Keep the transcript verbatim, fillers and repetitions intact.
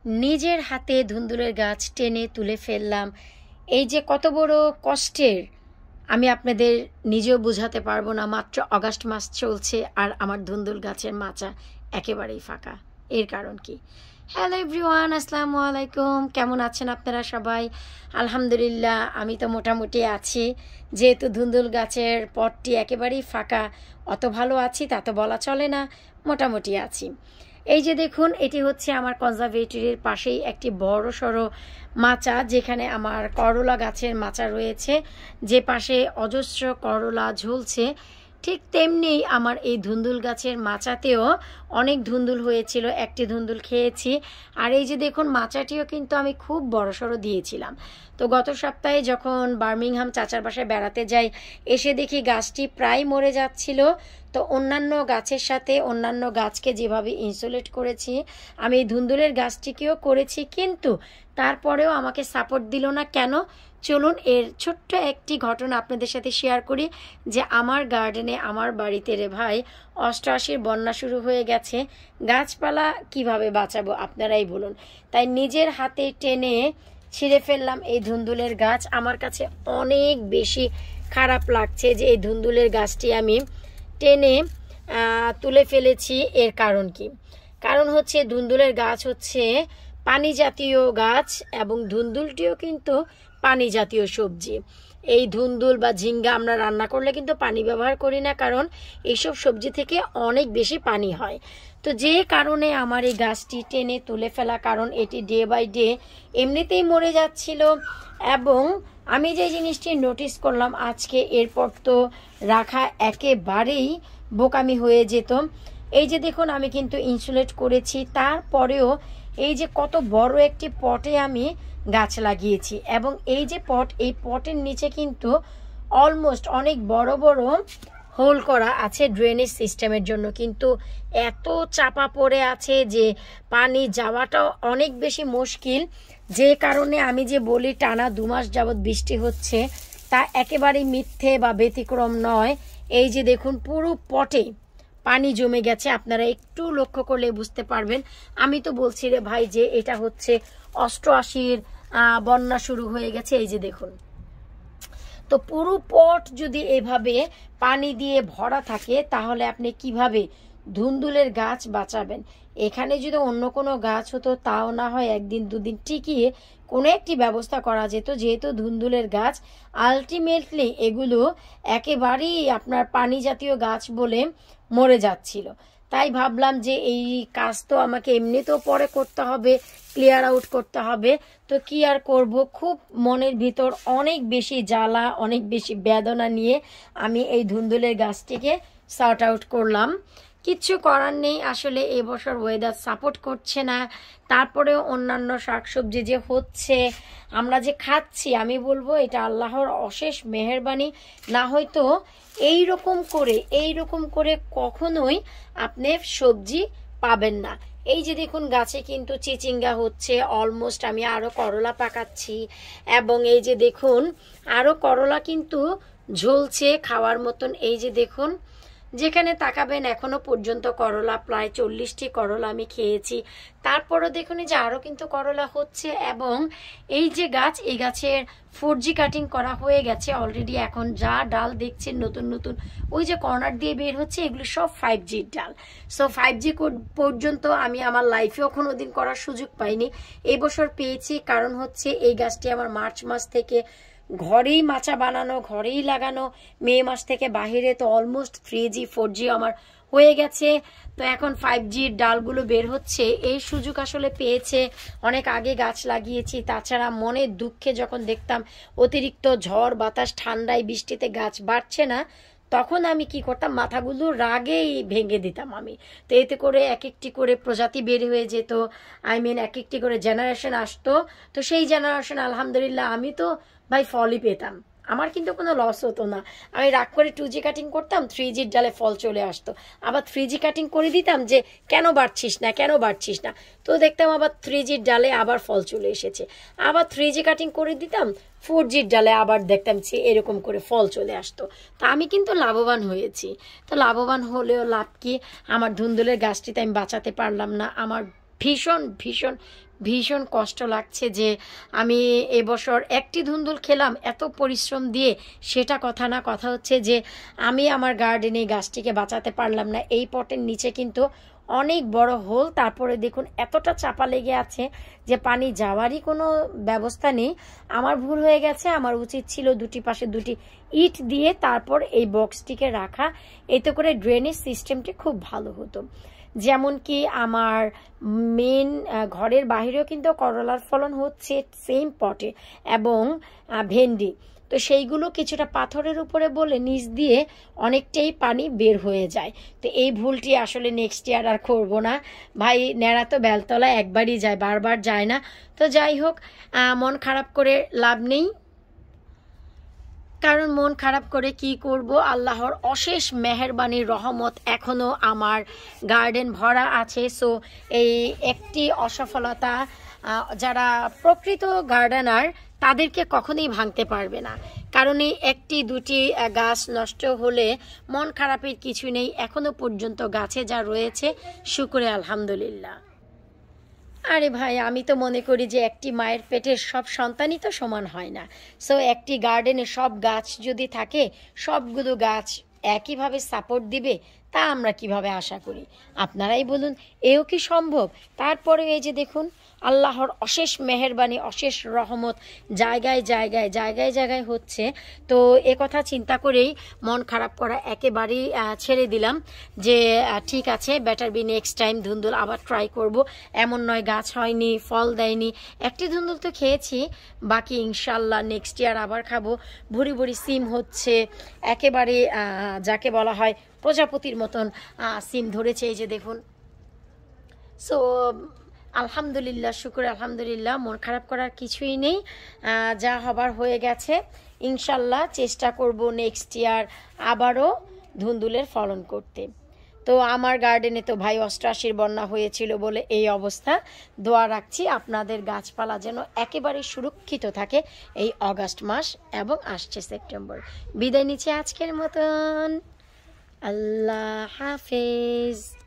নিজের হাতে ধুন্দুলের গাছ টেনে তুলে ফেললাম। এই যে কত বড় কষ্টের আমি আপনাদের নিজেও বোঝাতে পারবো না। মাত্র আগস্ট মাস চলছে আর আমার ধুন্দুল গাছের মাচা একেবারেই ফাঁকা। এর কারণ কি? হ্যালো এভরিওয়ান, আসসালামু আলাইকুম। কেমন আছেন আপনারা সবাই? আলহামদুলিল্লাহ আমি তো মোটামুটি আছি। যেহেতু ধুন্দুল গাছের পটটি একেবারেই ফাঁকা, অত ভালো আছি তা তো বলা চলে না, মোটামুটি আছি। এই যে দেখুন, এটি হচ্ছে আমার কনজারভেটরির পাশেই একটি বড় সড়ো মাচা, যেখানে আমার করলা গাছের মাচা রয়েছে, যে পাশে অজস্র করলা ঝুলছে। ঠিক তেমনি আমার এই ধুন্দুল গাছের মাচাতেও অনেক ধুন্দুল হয়েছিল, একটি ধুন্দুল খেয়েছি। আর এই যে দেখুন, মাচাটিও কিন্তু আমি খুব বড়সড় দিয়েছিলাম। তো গত সপ্তাহে যখন বার্মিংহাম চাচার বাসায় বেড়াতে যাই, এসে দেখি গাছটি প্রায় মরে যাচ্ছিল। তো অন্যান্য গাছের সাথে অন্যান্য গাছকে যেভাবে ইনসুলেট করেছি, আমি এই ধুন্দুলের গাছটিকেও করেছি, কিন্তু তারপরেও আমাকে সাপোর্ট দিল না। কেন? চলুন এর ছোট্ট একটি ঘটনা আপনাদের সাথে শেয়ার করি। যে আমার গার্ডেনে, আমার বাড়িতে রে ভাই অষ্টআশির বন্যা শুরু হয়ে গেছে, গাছপালা কিভাবে বাঁচাবো আপনারাই বলুন। তাই নিজের হাতে টেনে ছিঁড়ে ফেললাম এই ধুন্দুলের গাছ। আমার কাছে অনেক বেশি খারাপ লাগছে যে এই ধুন্দুলের গাছটি আমি টেনে তুলে ফেলেছি। এর কারণ কি? কারণ হচ্ছে ধুন্দুলের গাছ হচ্ছে পানি জাতীয় গাছ, এবং ধুন্দুলটিও কিন্তু পানি জাতীয় সবজি। এই ধুন্দুল বা ঝিঙ্গা আমরা রান্না করলে কিন্তু পানি ব্যবহার করি না, কারণ এইসব সবজি থেকে অনেক বেশি পানি হয়। তো যে কারণে আমার এই গাছটি টেনে তুলে ফেলা, কারণ এটি ডে বাই ডে এমনিতেই মরে যাচ্ছিল। এবং আমি যে জিনিসটি নোটিস করলাম আজকে, এরপর তো রাখা একেবারেই বোকামি হয়ে যেত। এই যে দেখুন, আমি কিন্তু ইনসুলেট করেছি, তারপরেও এই যে কত বড় একটি পটে আমি গাছ লাগিয়েছি, এবং এই যে পট, এই পটের নিচে কিন্তু অলমোস্ট অনেক বড় বড় হোল করা আছে ড্রেনেজ সিস্টেমের জন্য, কিন্তু এত চাপা পড়ে আছে যে পানি যাওয়াটাও অনেক বেশি মুশকিল। যে কারণে আমি যে বলি টানা দু মাস যাবৎ বৃষ্টি হচ্ছে, তা একেবারেই মিথ্যে বা ব্যতিক্রম নয়। এই যে দেখুন, পুরো পটে পানি জমে গেছে, আপনারা একটু লক্ষ্য করলে বুঝতে পারবেন। আমি তো বলছি রে ভাই যে এটা হচ্ছে অষ্টআশির বন্যা শুরু হয়ে গেছে। এই যে দেখুন, তো পুরো পট যদি এভাবে পানি দিয়ে ভরা থাকে, তাহলে আপনি কিভাবে ধুন্দুলের গাছ বাঁচাবেন? এখানে যদি অন্য কোনো গাছ হতো, তাও না হয় একদিন দুদিন টিকিয়ে কোনো একটি ব্যবস্থা করা যেত। যেহেতু ধুন্দুলের গাছ, আলটিমেটলি এগুলো একেবারেই আপনার পানি জাতীয় গাছ বলে মরে যাচ্ছিল। তাই ভাবলাম যে এই কাজ তো আমাকে এমনিতেও পরে করতে হবে, ক্লিয়ার আউট করতে হবে। তো কি আর করব, খুব মনের ভিতর অনেক বেশি জ্বালা, অনেক বেশি বেদনা নিয়ে আমি এই ধুন্দুলের গাছটিকে সর্ট আউট করলাম। কিচ্ছু করার নেই, আসলে এবছর ওয়েদার সাপোর্ট করছে না। তারপরেও অন্যান্য শাকসবজি যে হচ্ছে, আমরা যে খাচ্ছি, আমি বলবো এটা আল্লাহর অশেষ মেহেরবানি। না হয়তো এই রকম করে এই রকম করে কখনোই আপনি সবজি পাবেন না। এই যে দেখুন, গাছে কিন্তু চিচিঙ্গা হচ্ছে, অলমোস্ট আমি আরো করলা পাকাচ্ছি, এবং এই যে দেখুন আরো করলা কিন্তু ঝুলছে খাওয়ার মতন। এই যে দেখুন, যেখানে তাকাবেন এখনো পর্যন্ত করলা, প্রায় চল্লিশটি করলা আমি খেয়েছি। তারপরও দেখুন যে আরো কিন্তু করলা হচ্ছে, এবং এই যে গাছ, এই গাছের ফোর জি কাটিং করা হয়ে গেছে অলরেডি। এখন যা ডাল দেখছেন নতুন নতুন ওই যে কর্নার দিয়ে বের হচ্ছে, এগুলো সব ফাইভ জির ডাল। সো ফাইভ জি পর্যন্ত আমি আমার লাইফেও কোনোদিন করার সুযোগ পাইনি, এই বছর পেয়েছি। কারণ হচ্ছে এই গাছটি আমার মার্চ মাস থেকে ঘরেই মাচা বানানো, ঘরেই লাগানো, মে মাস থেকে বাহিরে, তো almost three G four G আমার হয়ে গেছে। তো এখন ফাইভ জির ডালগুলো বের হচ্ছে, এই সুযোগ আসলে পেয়েছে। অনেক আগে গাছ লাগিয়েছি, তাছাড়া মনের দুঃখে যখন দেখতাম অতিরিক্ত ঝড় বাতাস ঠান্ডায় বৃষ্টিতে গাছ বাড়ছে না, তখন আমি কি করতাম, মাথাগুলো রাগেই ভেঙে দিতাম আমি। তো এতে করে এক একটি করে প্রজাতি বের হয়ে যেত, আই মিন এক একটি করে জেনারেশন আসতো। তো সেই জেনারেশন আলহামদুলিল্লাহ আমি তো ভাই ফলই পেতাম, আমার কিন্তু কোনো লস হতো না। আমি রাগ করে টু জি কাটিং করতাম, থ্রি জির ডালে ফল চলে আসতো, আবার থ্রি জি কাটিং করে দিতাম যে কেন বাড়ছিস না কেন বাড়ছিস না, তো দেখতাম আবার থ্রি জির ডালে আবার ফল চলে এসেছে। আবার থ্রি জি কাটিং করে দিতাম, ফোর জির ডালে আবার দেখতাম যে এরকম করে ফল চলে আসতো। তা আমি কিন্তু লাভবান হয়েছি। তো লাভবান হলেও লাভ কি, আমার ধুন্দুলের গাছটিতে আমি বাঁচাতে পারলাম না। আমার ভীষণ ভীষণ ভীষণ কষ্ট লাগছে যে আমি এবছর একটি ধুন্দুল খেলাম এত পরিশ্রম দিয়ে, সেটা কথা না। কথা হচ্ছে যে আমি আমার গার্ডেনে গাছটিকে বাঁচাতে পারলাম না। এই পটের নিচে কিন্তু অনেক বড় হোল, তারপরে দেখুন এতটা চাপা লেগে আছে যে পানি যাওয়ারই কোনো ব্যবস্থা নেই। আমার ভুল হয়ে গেছে, আমার উচিত ছিল দুটি পাশে দুটি ইট দিয়ে তারপর এই বক্সটিকে রাখা, এতে করে ড্রেনেজ সিস্টেমটি খুব ভালো হতো। যেমন কি আমার মেন ঘরের বাহিরেও কিন্তু করলার ফলন হচ্ছে সেম পটে, এবং ভেন্ডি, তো সেইগুলো কিছুটা পাথরের উপরে বলে নিচ দিয়ে অনেকটাই পানি বের হয়ে যায়। তো এই ভুলটি আসলে নেক্সট ইয়ার আর করবো না। ভাই ন্যাড়া তো বেলতলা একবারই যায়, বারবার যায় না। তো যাই হোক, মন খারাপ করে লাভ নেই, কারণ মন খারাপ করে কি করব, আল্লাহর অশেষ মেহেরবানির রহমত এখনও আমার গার্ডেন ভরা আছে। সো এই একটি অসফলতা যারা প্রকৃত গার্ডেনার তাদেরকে কখনোই ভাঙতে পারবে না, কারণ এই একটি দুটি গাছ নষ্ট হলে মন খারাপের কিছু নেই। এখনো পর্যন্ত গাছে যা রয়েছে শুকরে আলহামদুলিল্লাহ। আরে ভাই, আমি তো মনে করি যে একটি মায়ের পেটের সব সন্তানই তো সমান হয় না। সো একটি গার্ডেনে সব গাছ যদি থাকে, সবগুলো গাছ একইভাবে সাপোর্ট দিবে, তা আমরা কিভাবে আশা করি? আপনারাই বলুন, এও কি সম্ভব? তারপরে এই যে দেখুন, আল্লাহর অশেষ মেহেরবানি, অশেষ রহমত জায়গায় জায়গায় জায়গায় জায়গায় হচ্ছে। তো এ কথা চিন্তা করেই মন খারাপ করা একেবারেই ছেড়ে দিলাম, যে ঠিক আছে, বেটার বি নেক্সট টাইম ধুন্দুল আবার ট্রাই করব। এমন নয় গাছ হয়নি, ফল দেয়নি, একটি ধুন্দুল তো খেয়েছি, বাকি ইনশাল্লাহ নেক্সট ইয়ার আবার খাবো। ভুরি ভুরি সিম হচ্ছে, একেবারে যাকে বলা হয় প্রজাপতির মতন সিম ধরেছে, এই যে দেখুন। সো আলহামদুলিল্লাহ, শুকর আলহামদুলিল্লাহ, মন খারাপ করার কিছুই নেই, যা হবার হয়ে গেছে। ইনশাল্লাহ চেষ্টা করব নেক্সট ইয়ার আবারও ধুন্দুলের ফলন করতে। তো আমার গার্ডেনে তো ভাই অষ্টআশির বন্যা হয়েছিল বলে এই অবস্থা। দোয়া রাখছি আপনাদের গাছপালা যেন একেবারে সুরক্ষিত থাকে এই অগাস্ট মাস এবং আসছে সেপ্টেম্বর। বিদায় নিচ্ছি আজকের মতন, আল্লাহ হাফেজ।